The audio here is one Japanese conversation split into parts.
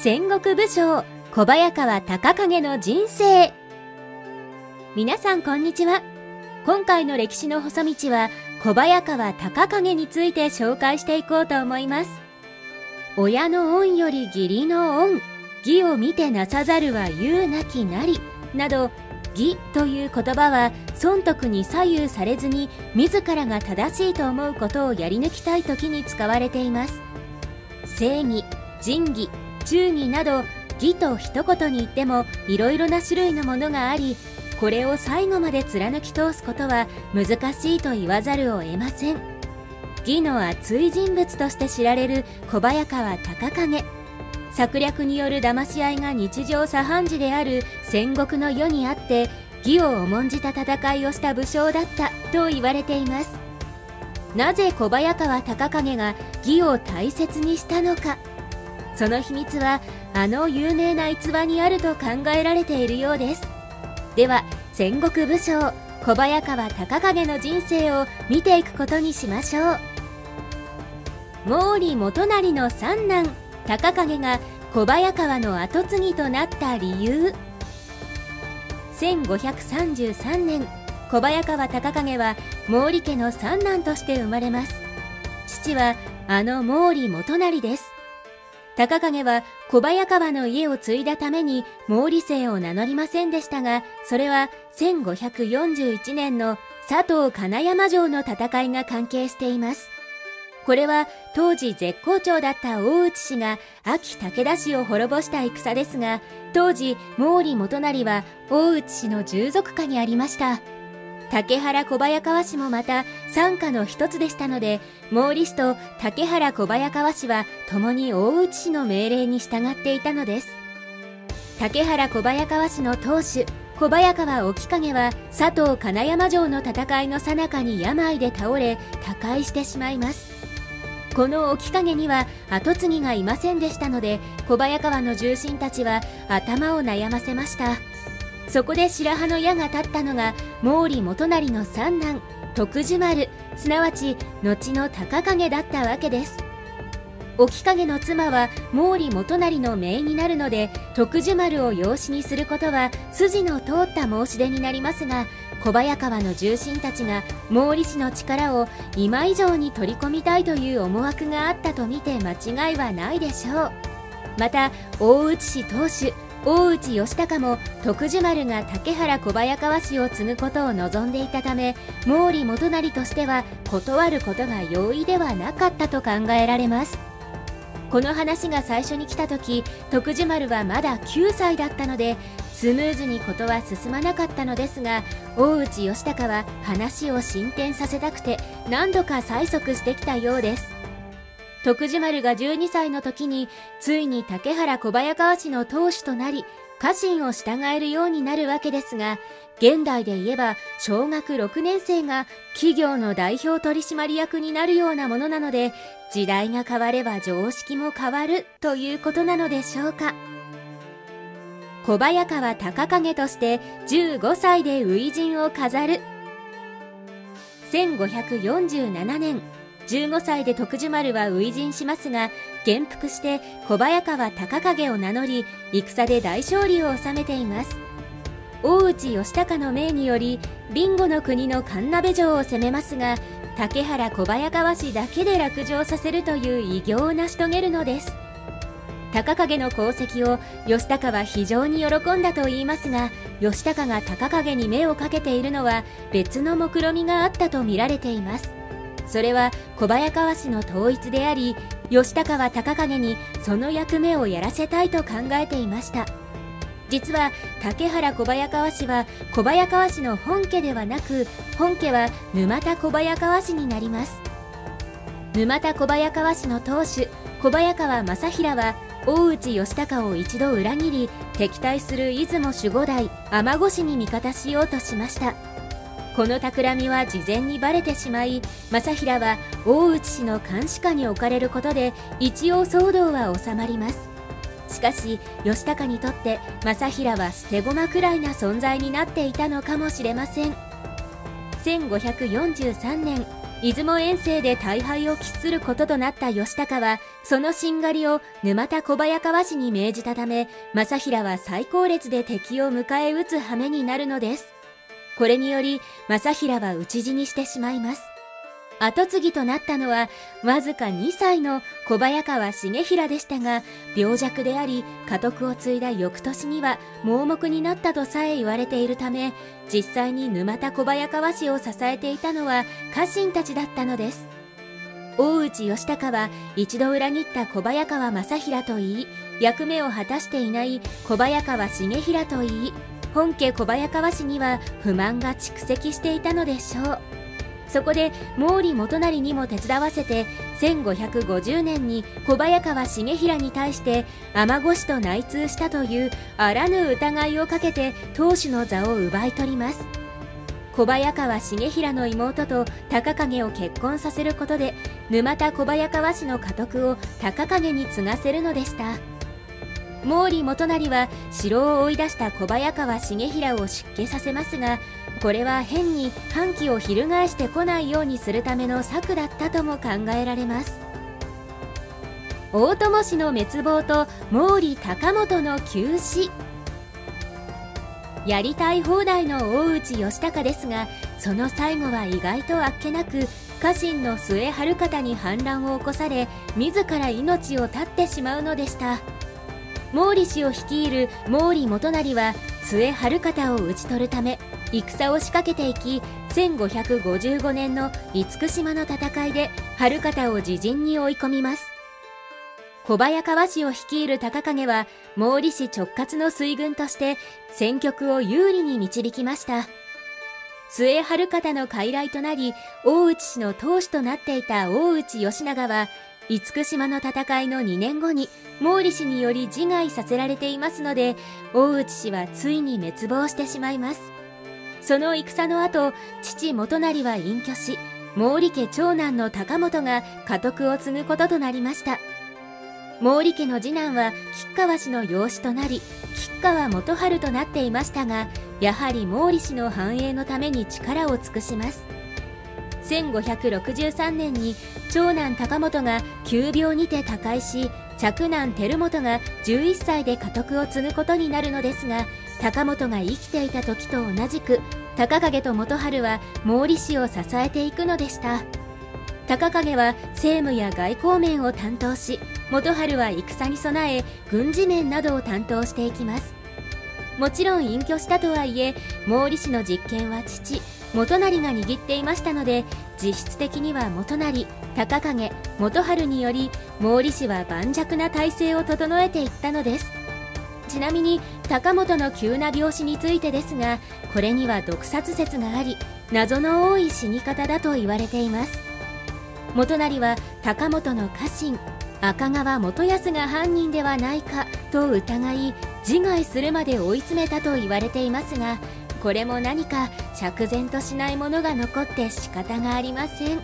戦国武将小早川隆景の人生。皆さんこんにちは。今回の歴史の細道は小早川隆景について紹介していこうと思います。親の恩より義理の恩、義を見てなさざるは言うなきなりなど、義という言葉は損得に左右されずに自らが正しいと思うことをやり抜きたい時に使われています。正義、仁義、忠義など義と一言に言ってもいろいろな種類のものがあり、これを最後まで貫き通すことは難しいと言わざるを得ません。義の熱い人物として知られる小早川隆景。策略による騙し合いが日常茶飯事である戦国の世にあって義を重んじた戦いをした武将だったと言われています。なぜ小早川隆景が義を大切にしたのか、その秘密はあの有名な逸話にあると考えられているようです。では戦国武将小早川隆景の人生を見ていくことにしましょう。毛利元就の三男隆景が小早川の跡継ぎとなった理由。1533年、小早川隆景は毛利家の三男として生まれます。父はあの毛利元就です。隆景は小早川の家を継いだために毛利姓を名乗りませんでしたが、それは1541年の佐藤金山城の戦いが関係しています。これは当時絶好調だった大内氏が安芸武田氏を滅ぼした戦ですが、当時毛利元就は大内氏の従属下にありました。竹原小早川氏もまた傘下の一つでしたので、毛利氏と竹原小早川氏は共に大内氏の命令に従っていたのです。竹原小早川氏の当主小早川沖景は佐藤金山城の戦いの最中に病で倒れ他界してしまいます。この沖景には跡継ぎがいませんでしたので、小早川の重臣たちは頭を悩ませました。そこで白羽の矢が立ったのが毛利元就の三男徳寿丸、すなわち後の隆景だったわけです。沖景の妻は毛利元就の姪になるので、徳寿丸を養子にすることは筋の通った申し出になりますが、小早川の重臣たちが毛利氏の力を今以上に取り込みたいという思惑があったと見て間違いはないでしょう。また大内氏当主大内義隆も徳寿丸が竹原小早川氏を継ぐことを望んでいたため、毛利元就としては断ることが容易ではなかったと考えられます。この話が最初に来た時、徳寿丸はまだ9歳だったのでスムーズにことは進まなかったのですが、大内義隆は話を進展させたくて何度か催促してきたようです。徳寿丸が12歳の時についに竹原小早川氏の当主となり家臣を従えるようになるわけですが、現代で言えば小学6年生が企業の代表取締役になるようなものなので、時代が変われば常識も変わるということなのでしょうか。小早川隆景として15歳で初陣を飾る。1547年15歳で徳寿丸は初陣しますが、元服して小早川隆景を名乗り戦で大勝利を収めています。大内義隆の命により備後の国の神鍋城を攻めますが、竹原小早川氏だけで落城させるという偉業を成し遂げるのです。隆景の功績を義隆は非常に喜んだといいますが、義隆が隆景に目をかけているのは別の目論みがあったと見られています。それは小早川氏の統一であり、義隆は隆景にその役目をやらせたいと考えていました。実は竹原小早川氏は小早川氏の本家ではなく、本家は沼田小早川氏になります。沼田小早川氏の当主小早川正平は大内義隆を一度裏切り、敵対する出雲守護代尼子氏に味方しようとしました。この企みは事前にバレてしまい、正平は大内氏の監視下に置かれることで一応騒動は収まります。しかし義隆にとって正平は捨て駒くらいな存在になっていたのかもしれません。1543年出雲遠征で大敗を喫することとなった義高は、そのしんがりを沼田小早川氏に命じたため、正平は最後列で敵を迎え撃つ羽目になるのです。これにより正平は討ち死にしてしまいます。跡継ぎとなったのはわずか2歳の小早川重衡でしたが、病弱であり家督を継いだ翌年には盲目になったとさえ言われているため、実際に沼田小早川氏を支えていたのは家臣たちだったのです。大内義高は一度裏切った小早川正平といい、役目を果たしていない小早川重衡といい、本家小早川氏には不満が蓄積していたのでしょう。そこで毛利元就にも手伝わせて、1550年に小早川重衡に対して尼子と内通したというあらぬ疑いをかけて当主の座を奪い取ります。小早川重衡の妹と高景を結婚させることで、沼田小早川氏の家督を高景に継がせるのでした。毛利元就は城を追い出した小早川重衡を出家させますが、これは変に反旗を翻してこないようにするための策だったとも考えられます。大友氏の滅亡と毛利高元の急死。やりたい放題の大内義高ですが、その最後は意外とあっけなく、家臣の末晴方に反乱を起こされ、自ら命を絶ってしまうのでした。毛利氏を率いる毛利元就は末晴方を討ち取るため戦を仕掛けていき、1555年の厳島の戦いで晴方を自陣に追い込みます。小早川氏を率いる高景は毛利氏直轄の水軍として戦局を有利に導きました。末晴方の傀儡となり、大内氏の当主となっていた大内義長は厳島の戦いの2年後に毛利氏により自害させられていますので、大内氏はついに滅亡してしまいます。その戦の後、父元就は隠居し、毛利家長男の高元が家督を継ぐこととなりました。毛利家の次男は吉川氏の養子となり、吉川元春となっていましたが、やはり毛利氏の繁栄のために力を尽くします。1563年に長男高元が急病にて他界し、嫡男輝元が11歳で家督を継ぐことになるのですが、高元が生きていた時と同じく高景と元春は毛利氏を支えていくのでした。高景は政務や外交面を担当し、元春は戦に備え軍事面などを担当していきます。もちろん隠居したとはいえ、毛利氏の実権は父元就が握っていましたので、実質的には元就、高景、元春により毛利氏は盤石な体制を整えていったのです。ちなみに高元の急な病死についてですが、これには毒殺説があり、謎の多い死に方だと言われています。元就は高元の家臣赤川元康が犯人ではないかと疑い、自害するまで追い詰めたと言われていますが、これも何か釈然としないものが残って仕方がありません。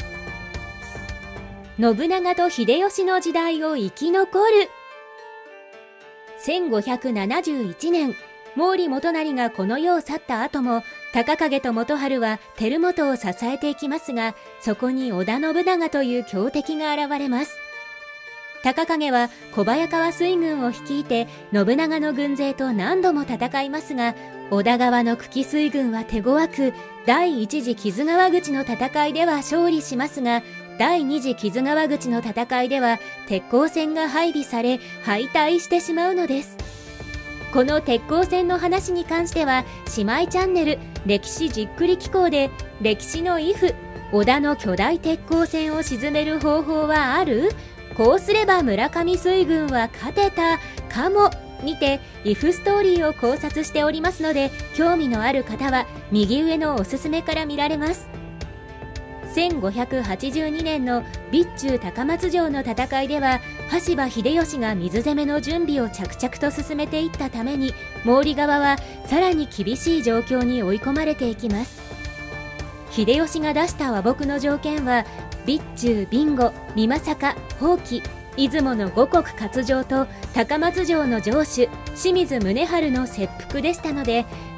信長と秀吉の時代を生き残る。1571年、毛利元就がこの世を去った後も、高景と元春は輝元を支えていきますが、そこに織田信長という強敵が現れます。高景は小早川水軍を率いて信長の軍勢と何度も戦いますが、織田側の久喜水軍は手強く、第一次木津川口の戦いでは勝利しますが、第二次木津川口の戦いでは鉄鋼戦が配備され敗退してしまうのです。この鉄鋼戦の話に関しては、姉妹チャンネル歴史じっくり紀行で、歴史のイフ、織田の巨大鉄鋼戦を沈める方法はある？こうすれば村上水軍は勝てたかもにて、イフストーリーを考察しておりますので、興味のある方は右上のおすすめから見られます。1582年の備中高松城の戦いでは、羽柴秀吉が水攻めの準備を着々と進めていったために、毛利側はさらに厳しい状況に追い込まれていきます。秀吉が出した和睦の条件は、備中、備後、美作、宝器、出雲の五穀割譲と高松城の城主清水宗春の切腹でしたので、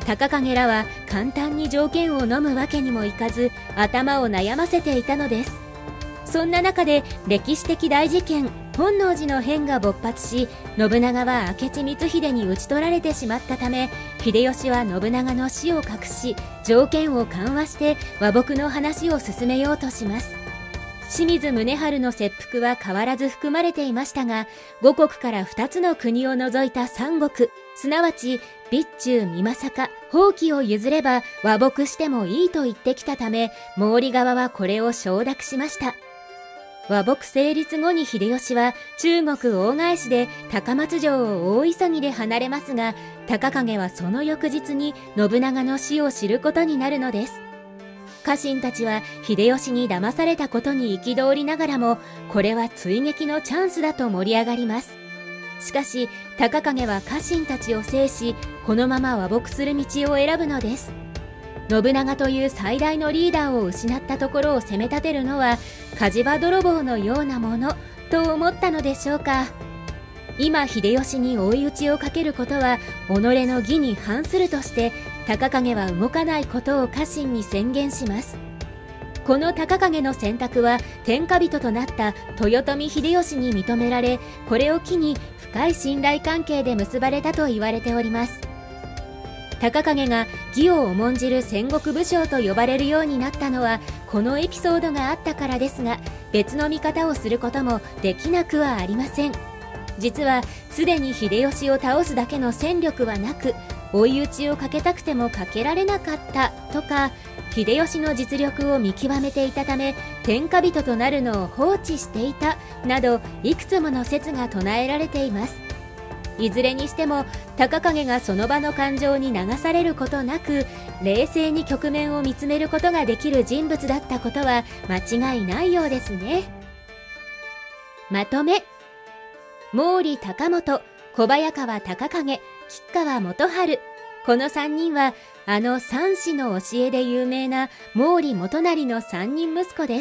高景らは簡単に条件を飲むわけにもいかず、頭を悩ませていたのです。そんな中で歴史的大事件本能寺の変が勃発し、信長は明智光秀に討ち取られてしまったため、秀吉は信長の死を隠し、条件を緩和して和睦の話を進めようとします。清水宗春の切腹は変わらず含まれていましたが、五国から2つの国を除いた三国、すなわち備中、美作、宝器を譲れば和睦してもいいと言ってきたため、毛利側はこれを承諾しました。和睦成立後に秀吉は中国大返しで高松城を大急ぎで離れますが、高景はその翌日に信長の死を知ることになるのです。家臣たちは秀吉に騙されたことに憤りながらも、これは追撃のチャンスだと盛り上がります。しかし高景は家臣たちを制し、このまま和睦する道を選ぶのです。信長という最大のリーダーを失ったところを責め立てるのは火事場泥棒のようなものと思ったのでしょうか。今秀吉に追い打ちをかけることは己の義に反するとして、高景は動かないことを家臣に宣言します。この高景の選択は天下人となった豊臣秀吉に認められ、これを機に深い信頼関係で結ばれたと言われております。高景が義を重んじる戦国武将と呼ばれるようになったのはこのエピソードがあったからですが、別の見方をすることもできなくはありません。実はすでに秀吉を倒すだけの戦力はなく、追い打ちをかけたくてもかけられなかったとか、秀吉の実力を見極めていたため天下人となるのを放置していたなど、いくつもの説が唱えられています。いずれにしても高景がその場の感情に流されることなく、冷静に局面を見つめることができる人物だったことは間違いないようですね。まとめ。毛利高元、小早川高景、吉川元春、この3人はあの三子の教えで有名な毛利元就の3人息子です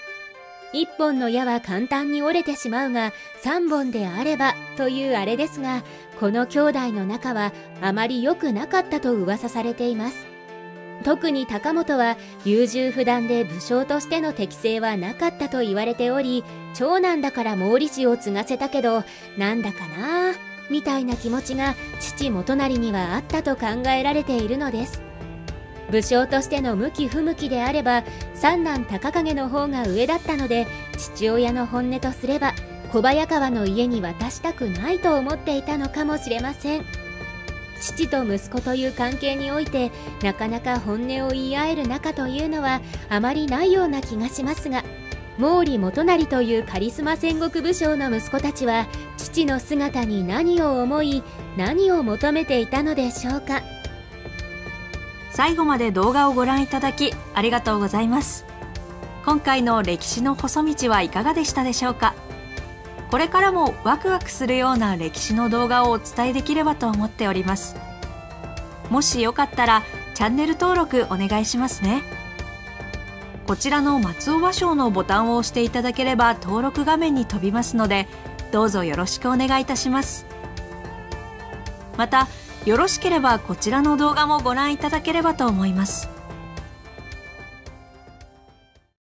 。1本の矢は簡単に折れてしまうが3本であればというあれですが、この兄弟の仲はあまり良くなかったと噂されています。特に高本は優柔不断で武将としての適性はなかったと言われており、長男だから毛利氏を継がせたけどなんだかなみたいな気持ちが父元就にはあったと考えられているのです。武将としての向き不向きであれば三男高景の方が上だったので、父親の本音とすれば小早川の家に渡したくないと思っていたのかもしれません。父と息子という関係においてなかなか本音を言い合える仲というのはあまりないような気がしますが、毛利元就というカリスマ戦国武将の息子たちは父の姿に何を思い何を求めていたのでしょうか。 最後まで動画をご覧いただきありがとうございます。今回の歴史の細道はいかがでしたでしょうか。これからもワクワクするような歴史の動画をお伝えできればと思っております。もしよかったらチャンネル登録お願いしますね。こちらの松尾芭蕉のボタンを押していただければ登録画面に飛びますので、どうぞよろしくお願いいたします。またよろしければこちらの動画もご覧いただければと思います。